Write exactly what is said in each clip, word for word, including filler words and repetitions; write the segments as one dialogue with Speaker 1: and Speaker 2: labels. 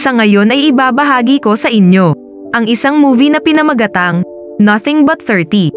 Speaker 1: Sa ngayon ay ibabahagi ko sa inyo ang isang movie na pinamagatang Nothing But thirty.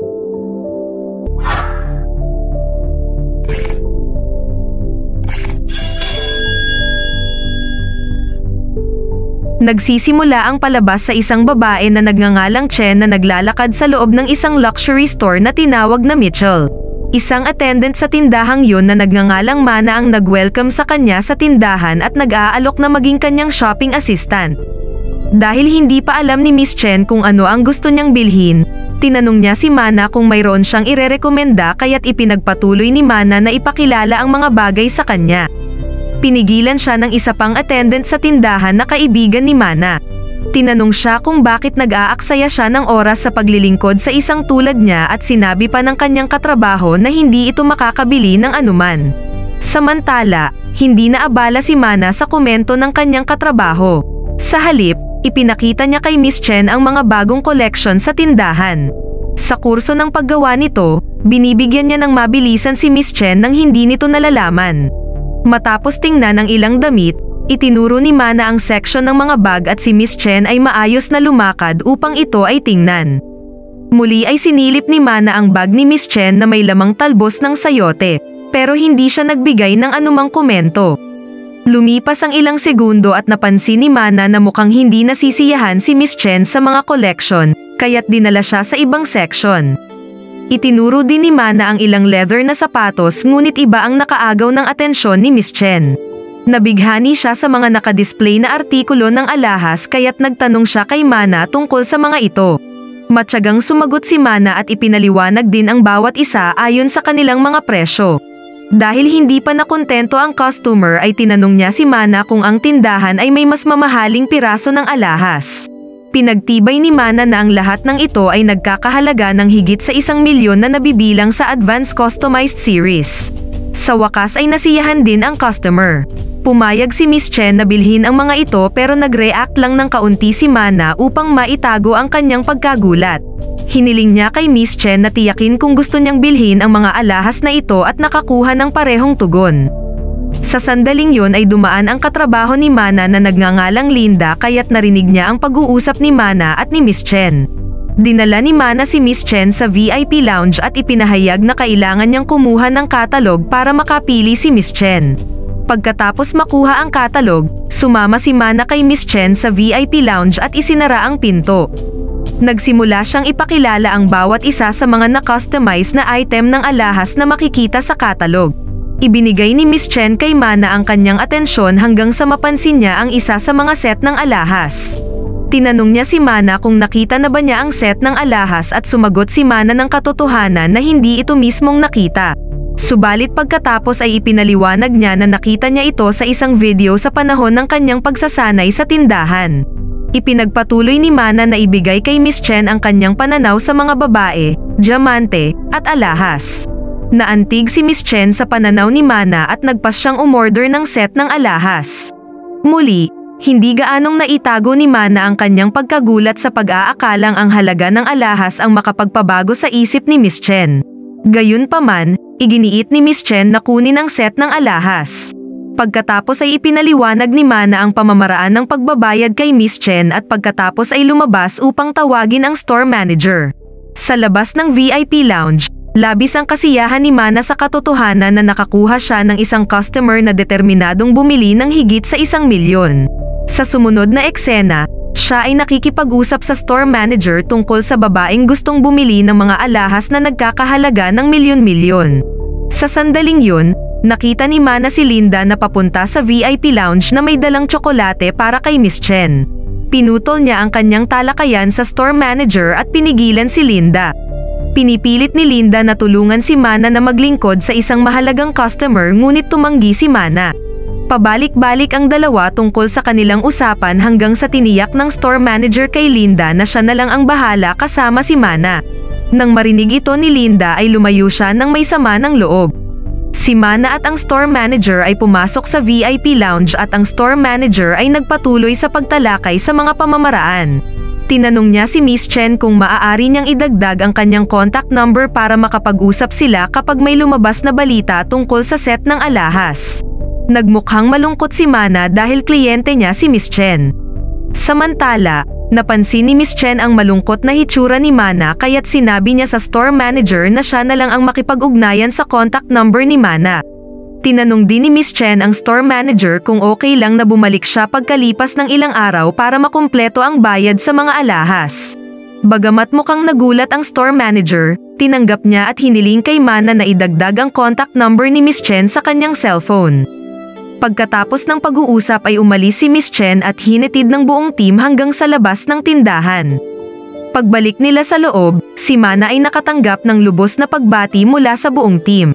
Speaker 1: Nagsisimula ang palabas sa isang babae na nagngangalang Chen na naglalakad sa loob ng isang luxury store na tinawag na Mitchell. Isang attendant sa tindahang yun na nagngangalang Mana ang nag-welcome sa kanya sa tindahan at nag-aalok na maging kanyang shopping assistant. Dahil hindi pa alam ni Miss Chen kung ano ang gusto niyang bilhin, tinanong niya si Mana kung mayroon siyang irerekomenda kaya't ipinagpatuloy ni Mana na ipakilala ang mga bagay sa kanya. Pinigilan siya ng isa pang attendant sa tindahan na kaibigan ni Mana. Tinanong siya kung bakit nag-aaksaya siya ng oras sa paglilingkod sa isang tulad niya at sinabi pa ng kanyang katrabaho na hindi ito makakabili ng anuman. Samantala, hindi naabala si Mana sa komento ng kanyang katrabaho. Sa halip, ipinakita niya kay Miss Chen ang mga bagong collection sa tindahan. Sa kurso ng paggawa nito, binibigyan niya ng mabilisan si Miss Chen nang hindi nito nalalaman. Matapos tingnan ang ilang damit, itinuro ni Mana ang section ng mga bag at si Miss Chen ay maayos na lumakad upang ito ay tingnan. Muli ay sinilip ni Mana ang bag ni Miss Chen na may lamang talbos ng sayote, pero hindi siya nagbigay ng anumang komento. Lumipas ang ilang segundo at napansin ni Mana na mukhang hindi nasisiyahan si Miss Chen sa mga collection, kaya't dinala siya sa ibang section. Itinuro din ni Mana ang ilang leather na sapatos ngunit iba ang nakaagaw ng atensyon ni Miss Chen. Nabighani siya sa mga nakadisplay na artikulo ng alahas kaya't nagtanong siya kay Mana tungkol sa mga ito. Matyagang sumagot si Mana at ipinaliwanag din ang bawat isa ayon sa kanilang mga presyo. Dahil hindi pa nakontento ang customer ay tinanong niya si Mana kung ang tindahan ay may mas mamahaling piraso ng alahas. Pinagtibay ni Mana na ang lahat ng ito ay nagkakahalaga ng higit sa isang milyon na nabibilang sa advanced customized series. Sa wakas ay nasiyahan din ang customer. Pumayag si Miss Chen na bilhin ang mga ito pero nag-react lang ng kaunti si Mana upang maitago ang kanyang pagkagulat. Hiniling niya kay Miss Chen na tiyakin kung gusto niyang bilhin ang mga alahas na ito at nakakuha ng parehong tugon. Sa sandaling yun ay dumaan ang katrabaho ni Mana na nagngangalang Linda kaya't narinig niya ang pag-uusap ni Mana at ni Miss Chen. Dinala ni Mana si Miss Chen sa V I P lounge at ipinahayag na kailangan niyang kumuha ng katalog para makapili si Miss Chen. Pagkatapos makuha ang katalog, sumama si Mana kay Miss Chen sa V I P lounge at isinara ang pinto. Nagsimula siyang ipakilala ang bawat isa sa mga na-customize na item ng alahas na makikita sa katalog. Ibinigay ni Miss Chen kay Mana ang kanyang atensyon hanggang sa mapansin niya ang isa sa mga set ng alahas. Tinanong niya si Mana kung nakita na ba niya ang set ng alahas at sumagot si Mana ng katotohanan na hindi ito mismong nakita. Subalit pagkatapos ay ipinaliwanag niya na nakita niya ito sa isang video sa panahon ng kanyang pagsasanay sa tindahan. Ipinagpatuloy ni Mana na ibigay kay Miss Chen ang kanyang pananaw sa mga babae, diamante, at alahas. Naantig si Miss Chen sa pananaw ni Mana at nagpas siyang umorder ng set ng alahas. Muli, hindi gaanong naitago ni Mana ang kanyang pagkagulat sa pag-aakalang ang halaga ng alahas ang makapagpabago sa isip ni Miss Chen. Gayunpaman, iginiit ni Miss Chen na kunin ang set ng alahas. Pagkatapos ay ipinaliwanag ni Mana ang pamamaraan ng pagbabayad kay Miss Chen at pagkatapos ay lumabas upang tawagin ang store manager. Sa labas ng V I P lounge, labis ang kasiyahan ni Mana sa katotohanan na nakakuha siya ng isang customer na determinadong bumili ng higit sa isang milyon. Sa sumunod na eksena, siya ay nakikipag-usap sa store manager tungkol sa babaeng gustong bumili ng mga alahas na nagkakahalaga ng milyon-milyon. Sa sandaling yun, nakita ni Mana si Linda na papunta sa V I P lounge na may dalang tsokolate para kay Miss Chen. Pinutol niya ang kanyang talakayan sa store manager at pinigilan si Linda. Pinipilit ni Linda na tulungan si Mana na maglingkod sa isang mahalagang customer ngunit tumanggi si Mana. Pabalik-balik ang dalawa tungkol sa kanilang usapan hanggang sa tiniyak ng store manager kay Linda na siya na lang ang bahala kasama si Mana. Nang marinig ito ni Linda ay lumayo siya ng may sama ng loob. Si Mana at ang store manager ay pumasok sa V I P lounge at ang store manager ay nagpatuloy sa pagtalakay sa mga pamamaraan. Tinanong niya si Miss Chen kung maaari niyang idagdag ang kanyang contact number para makapag-usap sila kapag may lumabas na balita tungkol sa set ng alahas. Nagmukhang malungkot si Mana dahil kliyente niya si Miss Chen. Samantala, napansin ni Miss Chen ang malungkot na hitsura ni Mana kaya't sinabi niya sa store manager na siya na lang ang makipag-ugnayan sa contact number ni Mana. Tinanong din ni Miss Chen ang store manager kung okay lang na bumalik siya pagkalipas ng ilang araw para makumpleto ang bayad sa mga alahas. Bagamat mukhang nagulat ang store manager, tinanggap niya at hiniling kay Mana na idagdag ang contact number ni Miss Chen sa kanyang cellphone. Pagkatapos ng pag-uusap ay umalis si Miss Chen at hinatid ng buong team hanggang sa labas ng tindahan. Pagbalik nila sa loob, si Mana ay nakatanggap ng lubos na pagbati mula sa buong team.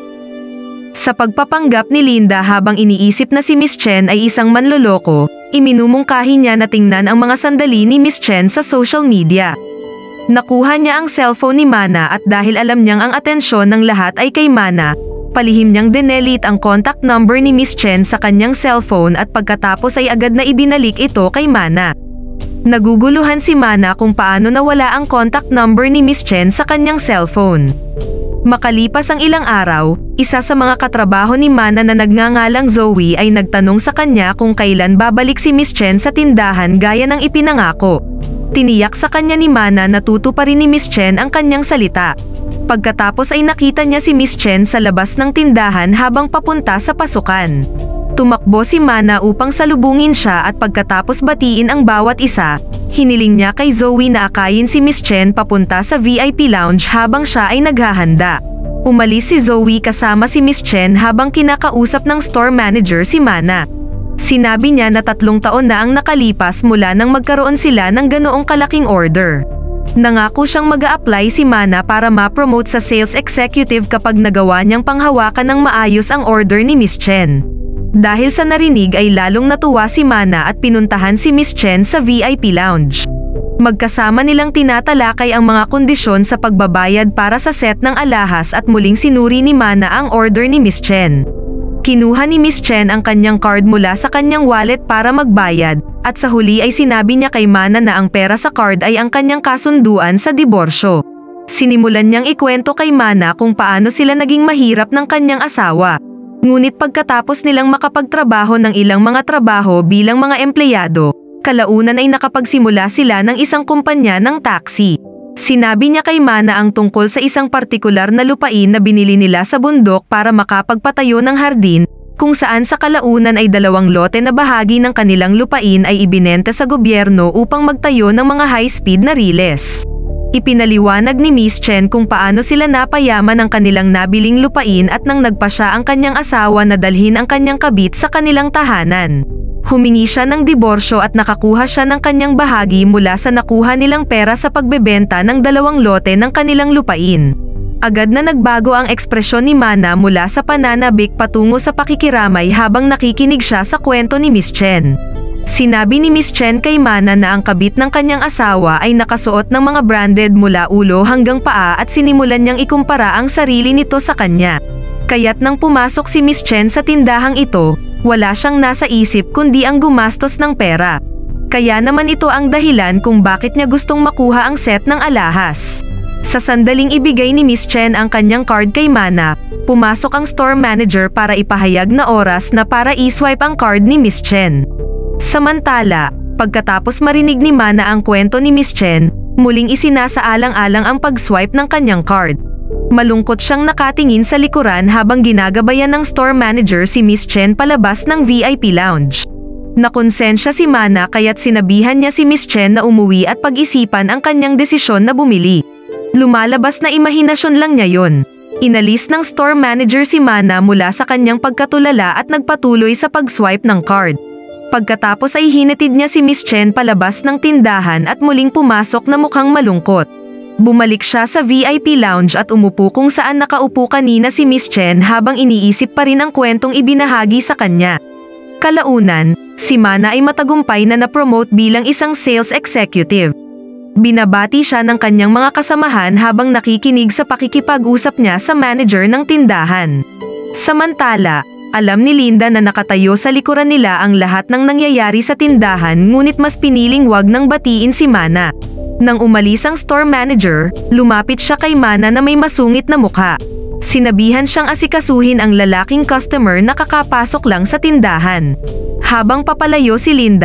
Speaker 1: Sa pagpapanggap ni Linda habang iniisip na si Miss Chen ay isang manloloko, iminumungkahi niya na tingnan ang mga sandali ni Miss Chen sa social media. Nakuha niya ang cellphone ni Mana at dahil alam niyang ang atensyon ng lahat ay kay Mana, palihim niyang dinelete ang contact number ni Miss Chen sa kanyang cellphone at pagkatapos ay agad na ibinalik ito kay Mana. Naguguluhan si Mana kung paano nawala ang contact number ni Miss Chen sa kanyang cellphone. Makalipas ang ilang araw, isa sa mga katrabaho ni Mana na nagngangalang Zoe ay nagtanong sa kanya kung kailan babalik si Miss Chen sa tindahan gaya ng ipinangako. Tiniyak sa kanya ni Mana na tutuparin ni Miss Chen ang kanyang salita. Pagkatapos ay nakita niya si Miss Chen sa labas ng tindahan habang papunta sa pasukan. Tumakbo si Mana upang salubungin siya at pagkatapos batiin ang bawat isa, hiniling niya kay Zoe na akayin si Miss Chen papunta sa V I P lounge habang siya ay naghahanda. Umalis si Zoe kasama si Miss Chen habang kinakausap ng store manager si Mana. Sinabi niya na tatlong taon na ang nakalipas mula nang magkaroon sila ng ganoong kalaking order. Nangako siyang mag-a-apply si Mana para ma-promote sa sales executive kapag nagawa niyang panghawakan ng maayos ang order ni Miss Chen. Dahil sa narinig ay lalong natuwa si Mana at pinuntahan si Miss Chen sa V I P lounge. Magkasama nilang tinatalakay ang mga kondisyon sa pagbabayad para sa set ng alahas at muling sinuri ni Mana ang order ni Miss Chen. Kinuha ni Miss Chen ang kanyang card mula sa kanyang wallet para magbayad, at sa huli ay sinabi niya kay Mana na ang pera sa card ay ang kanyang kasunduan sa diborsyo. Sinimulan niyang ikwento kay Mana kung paano sila naging mahirap ng kanyang asawa. Ngunit pagkatapos nilang makapagtrabaho ng ilang mga trabaho bilang mga empleyado, kalaunan ay nakapagsimula sila ng isang kumpanya ng taxi. Sinabi niya kay Mana ang tungkol sa isang partikular na lupain na binili nila sa bundok para makapagpatayo ng hardin, kung saan sa kalaunan ay dalawang lote na bahagi ng kanilang lupain ay ibinenta sa gobyerno upang magtayo ng mga high-speed na riles. Ipinaliwanag ni Miss Chen kung paano sila napayaman ng kanilang nabiling lupain at nang nagpa siya ang kanyang asawa na dalhin ang kanyang kabit sa kanilang tahanan. Humingi siya ng diborsyo at nakakuha siya ng kanyang bahagi mula sa nakuha nilang pera sa pagbebenta ng dalawang lote ng kanilang lupain. Agad na nagbago ang ekspresyon ni Mana mula sa pananabik patungo sa pakikiramay habang nakikinig siya sa kwento ni Miss Chen. Sinabi ni Miss Chen kay Mana na ang kabit ng kanyang asawa ay nakasuot ng mga branded mula ulo hanggang paa at sinimulan niyang ikumpara ang sarili nito sa kanya. Kaya't nang pumasok si Miss Chen sa tindahang ito, wala siyang nasa isip kundi ang gumastos ng pera. Kaya naman ito ang dahilan kung bakit niya gustong makuha ang set ng alahas. Sa sandaling ibigay ni Miss Chen ang kanyang card kay Mana, pumasok ang store manager para ipahayag na oras na para i-swipe ang card ni Miss Chen. Samantala, pagkatapos marinig ni Mana ang kwento ni Miss Chen, muling isinasaalang-alang ang pag-swipe ng kanyang card. Malungkot siyang nakatingin sa likuran habang ginagabayan ng store manager si Miss Chen palabas ng V I P lounge. Nakonsensya si Mana kaya't sinabihan niya si Miss Chen na umuwi at pag-isipan ang kanyang desisyon na bumili. Lumalabas na imahinasyon lang niya yon. Inalis ng store manager si Mana mula sa kanyang pagkatulala at nagpatuloy sa pag-swipe ng card. Pagkatapos ay hinatid niya si Miss Chen palabas ng tindahan at muling pumasok na mukhang malungkot. Bumalik siya sa V I P lounge at umupo kung saan nakaupo kanina si Miss Chen habang iniisip pa rin ang kwentong ibinahagi sa kanya. Kalaunan, si Mana ay matagumpay na na-promote bilang isang sales executive. Binabati siya ng kanyang mga kasamahan habang nakikinig sa pakikipag-usap niya sa manager ng tindahan. Samantala, alam ni Linda na nakatayo sa likuran nila ang lahat ng nangyayari sa tindahan ngunit mas piniling wag nang batiin si Mana. Nang umalis ang store manager, lumapit siya kay Mana na may masungit na mukha. Sinabihan siyang asikasuhin ang lalaking customer na kakapasok lang sa tindahan. Habang papalayo si Linda,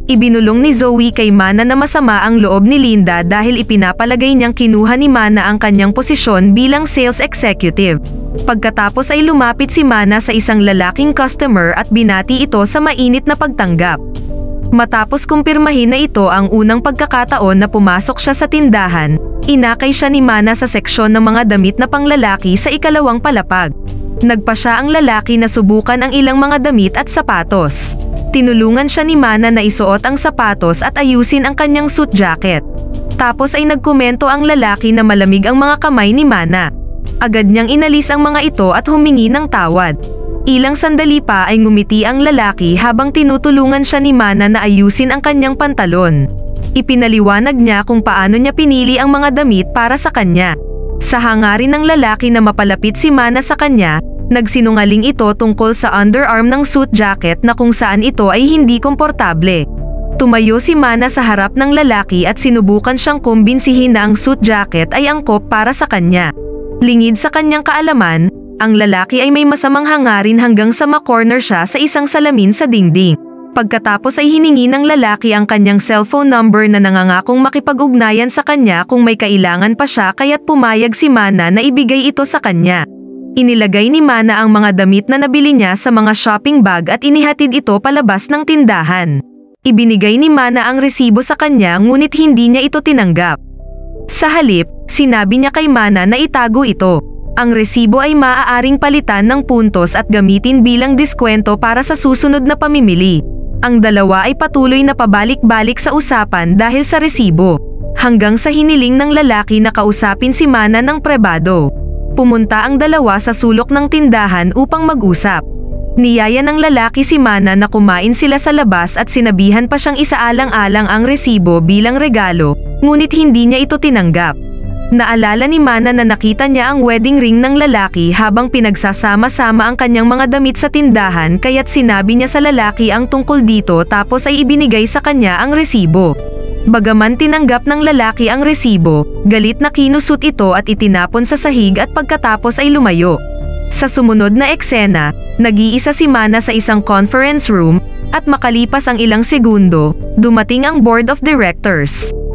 Speaker 1: Ibinulong ni Zoe kay Mana na masama ang loob ni Linda dahil ipinapalagay niyang kinuha ni Mana ang kanyang posisyon bilang sales executive. Pagkatapos ay lumapit si Mana sa isang lalaking customer at binati ito sa mainit na pagtanggap. Matapos kumpirmahin na ito ang unang pagkakataon na pumasok siya sa tindahan, inakay siya ni Mana sa seksyon ng mga damit na panglalaki sa ikalawang palapag. Nagpa siya ang lalaki na subukan ang ilang mga damit at sapatos. Tinulungan siya ni Mana na isuot ang sapatos at ayusin ang kanyang suit jacket. Tapos ay nagkomento ang lalaki na malamig ang mga kamay ni Mana. Agad niyang inalis ang mga ito at humingi ng tawad. Ilang sandali pa ay ngumiti ang lalaki habang tinutulungan siya ni Mana na ayusin ang kanyang pantalon. Ipinaliwanag niya kung paano niya pinili ang mga damit para sa kanya. Sa hangarin ng lalaki na mapalapit si Mana sa kanya, nagsinungaling ito tungkol sa underarm ng suit jacket na kung saan ito ay hindi komportable. Tumayo si Mana sa harap ng lalaki at sinubukan siyang kumbinsihin na ang suit jacket ay angkop para sa kanya. Lingid sa kanyang kaalaman, ang lalaki ay may masamang hangarin hanggang sa ma-corner siya sa isang salamin sa dingding. Pagkatapos ay hiningi ng lalaki ang kanyang cellphone number na nangangakong makipag-ugnayan sa kanya kung may kailangan pa siya kaya't pumayag si Mana na ibigay ito sa kanya. Inilagay ni Mana ang mga damit na nabili niya sa mga shopping bag at inihatid ito palabas ng tindahan. Ibinigay ni Mana ang resibo sa kanya ngunit hindi niya ito tinanggap. Sa halip, sinabi niya kay Mana na itago ito. Ang resibo ay maaaring palitan ng puntos at gamitin bilang diskwento para sa susunod na pamimili. Ang dalawa ay patuloy na pabalik-balik sa usapan dahil sa resibo, hanggang sa hiniling ng lalaki na kausapin si Mana ng pribado. Pumunta ang dalawa sa sulok ng tindahan upang mag-usap. Niyaya ng lalaki si Mana na kumain sila sa labas at sinabihan pa siyang isaalang-alang ang resibo bilang regalo, ngunit hindi niya ito tinanggap. Naalala ni Mana na nakita niya ang wedding ring ng lalaki habang pinagsasama-sama ang kanyang mga damit sa tindahan kaya't sinabi niya sa lalaki ang tungkol dito tapos ay ibinigay sa kanya ang resibo. Bagaman tinanggap ng lalaki ang resibo, galit na kinusut ito at itinapon sa sahig at pagkatapos ay lumayo. Sa sumunod na eksena, nag-iisa si Mana sa isang conference room at makalipas ang ilang segundo, dumating ang board of directors.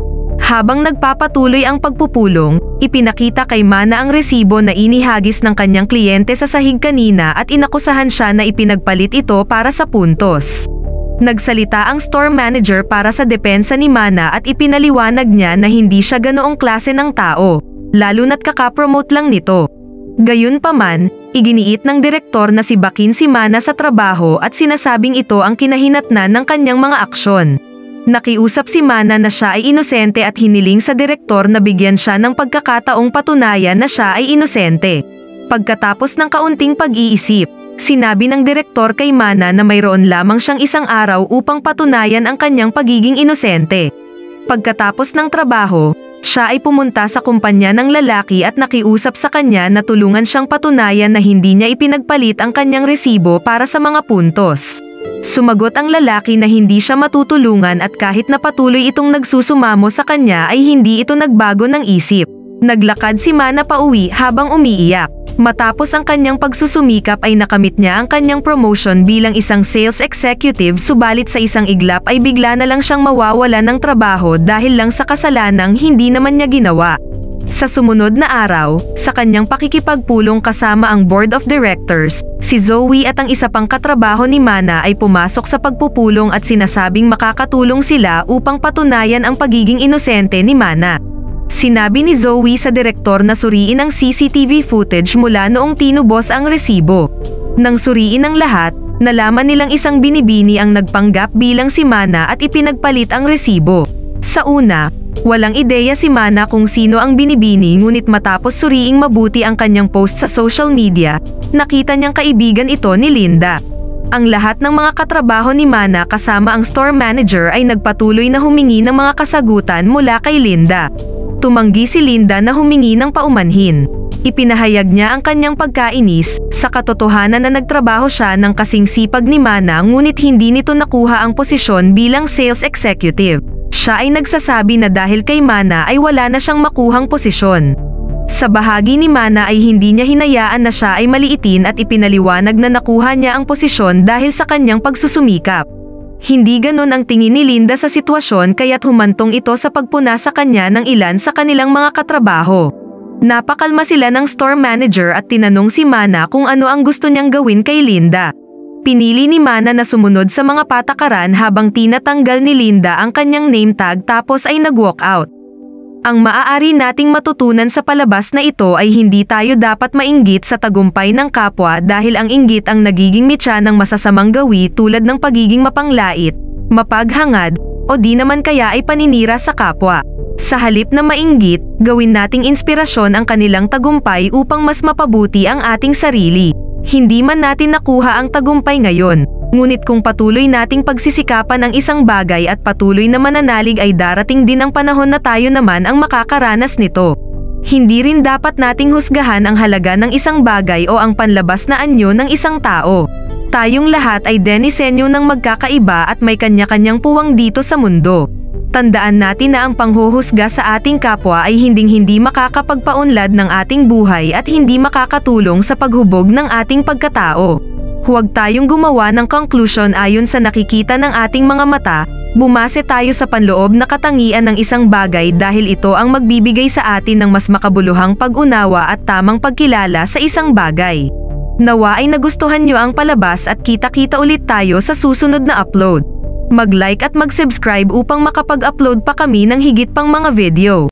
Speaker 1: Habang nagpapatuloy ang pagpupulong, ipinakita kay Mana ang resibo na inihagis ng kanyang kliyente sa sahig kanina at inakusahan siya na ipinagpalit ito para sa puntos. Nagsalita ang store manager para sa depensa ni Mana at ipinaliwanag niya na hindi siya ganoong klase ng tao, lalo na't kakapromote lang nito. Gayunpaman, iginiit ng direktor na si Bakin si Mana sa trabaho at sinasabing ito ang kinahinatnan ng kanyang mga aksyon. Nakiusap si Mana na siya ay inosente at hiniling sa direktor na bigyan siya ng pagkakataong patunayan na siya ay inosente. Pagkatapos ng kaunting pag-iisip, sinabi ng direktor kay Mana na mayroon lamang siyang isang araw upang patunayan ang kanyang pagiging inosente. Pagkatapos ng trabaho, siya ay pumunta sa kumpanya ng lalaki at nakiusap sa kanya na tulungan siyang patunayan na hindi niya ipinagpalit ang kanyang resibo para sa mga puntos. Sumagot ang lalaki na hindi siya matutulungan at kahit na patuloy itong nagsusumamo sa kanya ay hindi ito nagbago ng isip. Naglakad si Mana pauwi habang umiiyak. Matapos ang kanyang pagsusumikap ay nakamit niya ang kanyang promotion bilang isang sales executive subalit sa isang iglap ay bigla na lang siyang mawawala ng trabaho dahil lang sa kasalanang hindi naman niya ginawa. Sa sumunod na araw, sa kanyang pakikipagpulong kasama ang board of directors, si Zoe at ang isa pang katrabaho ni Mana ay pumasok sa pagpupulong at sinasabing makakatulong sila upang patunayan ang pagiging inosente ni Mana. Sinabi ni Zoe sa direktor na suriin ang C C T V footage mula noong tinubos ang resibo. Nang suriin ang lahat, nalaman nilang isang binibini ang nagpanggap bilang si Mana at ipinagpalit ang resibo. Sa una, walang ideya si Mana kung sino ang binibini ngunit matapos suriing mabuti ang kanyang post sa social media, nakita niyang kaibigan ito ni Linda. Ang lahat ng mga katrabaho ni Mana kasama ang store manager ay nagpatuloy na humingi ng mga kasagutan mula kay Linda. Tumanggi si Linda na humingi ng paumanhin. Ipinahayag niya ang kanyang pagkainis, sa katotohanan na nagtrabaho siya ng kasing sipag ni Mana ngunit hindi nito nakuha ang posisyon bilang sales executive. Siya ay nagsasabi na dahil kay Mana ay wala na siyang makuhang posisyon. Sa bahagi ni Mana ay hindi niya hinayaan na siya ay maliitin at ipinaliwanag na nakuha niya ang posisyon dahil sa kanyang pagsusumikap. Hindi ganon ang tingin ni Linda sa sitwasyon kaya't humantong ito sa pagpuna sa kanya ng ilan sa kanilang mga katrabaho. Napakalma sila ng store manager at tinanong si Mana kung ano ang gusto niyang gawin kay Linda. Pinili ni Mana na sumunod sa mga patakaran habang tinatanggal ni Linda ang kanyang name tag tapos ay nag-walk out. Ang maaari nating matutunan sa palabas na ito ay hindi tayo dapat mainggit sa tagumpay ng kapwa dahil ang inggit ang nagiging mitya ng masasamang gawi tulad ng pagiging mapanglait, mapaghangad, o di naman kaya ay paninira sa kapwa. Sa halip na mainggit, gawin nating inspirasyon ang kanilang tagumpay upang mas mapabuti ang ating sarili. Hindi man natin nakuha ang tagumpay ngayon, ngunit kung patuloy nating pagsisikapan ang isang bagay at patuloy na mananalig ay darating din ang panahon na tayo naman ang makakaranas nito. Hindi rin dapat nating husgahan ang halaga ng isang bagay o ang panlabas na anyo ng isang tao. Tayong lahat ay dinisenyo ng magkakaiba at may kanya-kanyang puwang dito sa mundo. Tandaan natin na ang panghuhusga sa ating kapwa ay hinding-hindi makakapagpaunlad ng ating buhay at hindi makakatulong sa paghubog ng ating pagkatao. Huwag tayong gumawa ng conclusion ayon sa nakikita ng ating mga mata, bumase tayo sa panloob na katangian ng isang bagay dahil ito ang magbibigay sa atin ng mas makabuluhang pag-unawa at tamang pagkilala sa isang bagay. Nawa ay nagustuhan nyo ang palabas at kita-kita ulit tayo sa susunod na upload. Mag-like at mag-subscribe upang makapag-upload pa kami ng higit pang mga video.